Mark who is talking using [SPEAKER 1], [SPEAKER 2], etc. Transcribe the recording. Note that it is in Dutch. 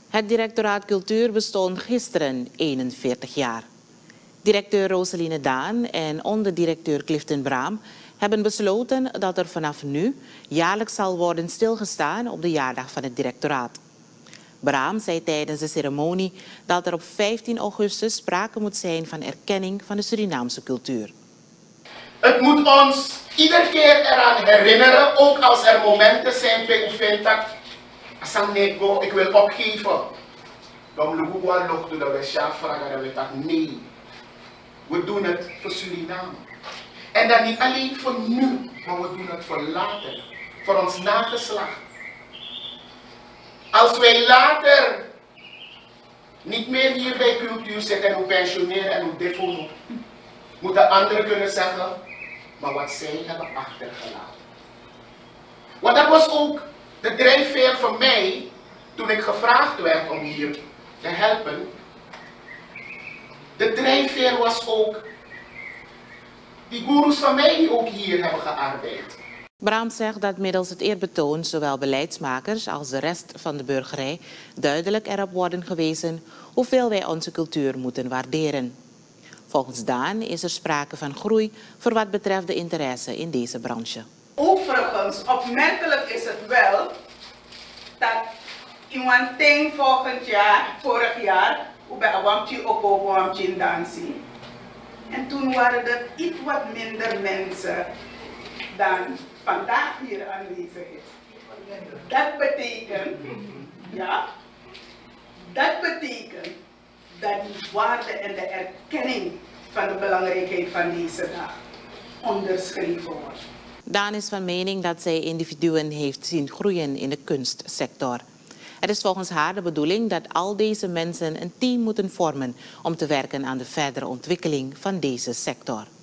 [SPEAKER 1] Het directoraat Cultuur bestond gisteren 41 jaar. Directeur Roseline Daan en onderdirecteur Clifton Braam hebben besloten dat er vanaf nu jaarlijks zal worden stilgestaan op de jaardag van het directoraat. Braam zei tijdens de ceremonie dat er op 15 augustus sprake moet zijn van erkenning van de Surinaamse cultuur.
[SPEAKER 2] Het moet ons iedere keer eraan herinneren, ook als er momenten zijn bij Oefentak, ik wil opgeven. Dan lopen we nog door de West-Jaap vragen en we zeggen nee. We doen het voor Suriname. En dan niet alleen voor nu, maar we doen het voor later. Voor ons nageslacht. Als wij later niet meer hier bij cultuur zitten en we pensioneren en we defonen, moeten anderen kunnen zeggen, maar wat zij hebben achtergelaten. Want dat was ook de drijfveer voor mij toen ik gevraagd werd om hier te helpen. De drijfveer was ook die goeroes van mij die ook hier hebben gearbeid.
[SPEAKER 1] Braam zegt dat middels het eerbetoon zowel beleidsmakers als de rest van de burgerij duidelijk erop worden gewezen hoeveel wij onze cultuur moeten waarderen. Volgens Daan is er sprake van groei voor wat betreft de interesse in deze branche.
[SPEAKER 3] Overigens, opmerkelijk is het wel dat iemand denkt vorig jaar, bij Awamchi ook Awamchi in dansie. En toen waren er iets wat minder mensen dan vandaag hier aanwezig is. Dat betekent, dat die waarde en de erkenning van de belangrijkheid van deze dag onderschreven wordt.
[SPEAKER 1] Daan is van mening dat zij individuen heeft zien groeien in de kunstsector. Het is volgens haar de bedoeling dat al deze mensen een team moeten vormen om te werken aan de verdere ontwikkeling van deze sector.